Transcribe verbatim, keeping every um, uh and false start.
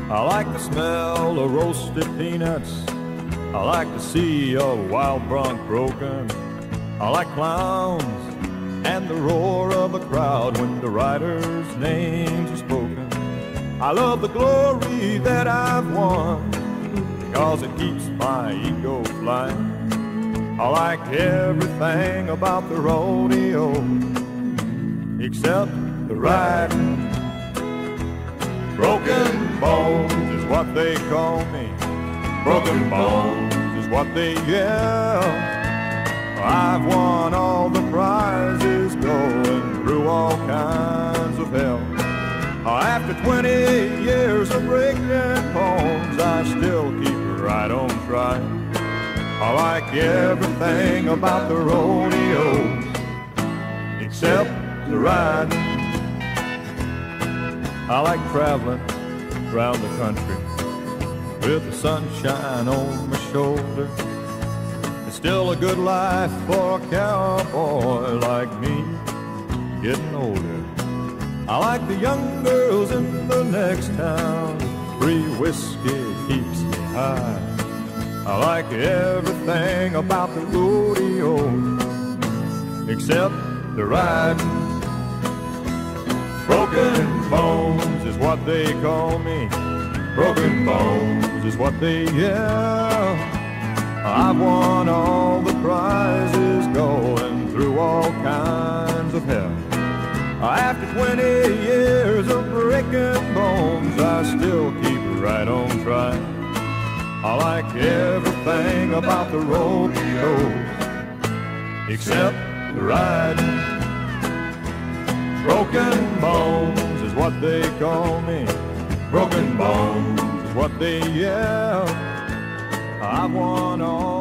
I like the smell of roasted peanuts. I like to see a wild bronc broken. I like clowns and the roar of a crowd when the rider's names are spoken. I love the glory that I've won because it keeps my ego flying. I like everything about the rodeo except the riding. Broken bones is what they call me. Broken bones is what they yell. I've won all the prizes going through all kinds of hell. After twenty years of breaking bones, I still keep right on trying. I like everything about the rodeo except the riding. I like traveling around the country with the sunshine on my shoulder. It's still a good life for a cowboy like me, getting older. I like the young girls in the next town. Free whiskey keeps me high. I like everything about the rodeo except the riding. Broken bones is what they call me. Broken bones is what they yell. I've won all the prizes going through all kinds of hell. After twenty years of breaking bones, I still keep right on trying. I like everything about the rodeo except the riding. Broken bones is what they call me. Broken bones is what they yell. I've won all